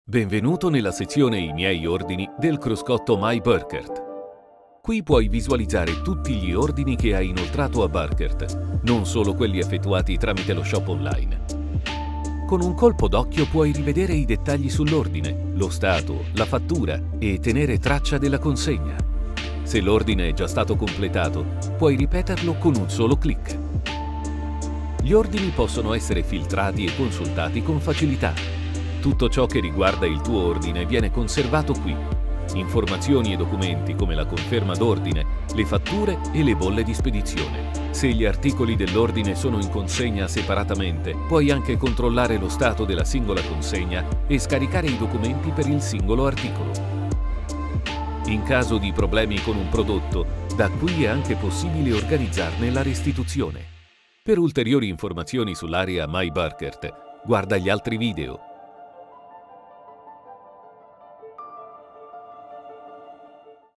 Benvenuto nella sezione I miei ordini del cruscotto My Burkert. Qui puoi visualizzare tutti gli ordini che hai inoltrato a Burkert, non solo quelli effettuati tramite lo shop online. Con un colpo d'occhio puoi rivedere i dettagli sull'ordine, lo stato, la fattura e tenere traccia della consegna. Se l'ordine è già stato completato, puoi ripeterlo con un solo clic. Gli ordini possono essere filtrati e consultati con facilità. Tutto ciò che riguarda il tuo ordine viene conservato qui. Informazioni e documenti come la conferma d'ordine, le fatture e le bolle di spedizione. Se gli articoli dell'ordine sono in consegna separatamente, puoi anche controllare lo stato della singola consegna e scaricare i documenti per il singolo articolo. In caso di problemi con un prodotto, da qui è anche possibile organizzarne la restituzione. Per ulteriori informazioni sull'area My Burkert, guarda gli altri video.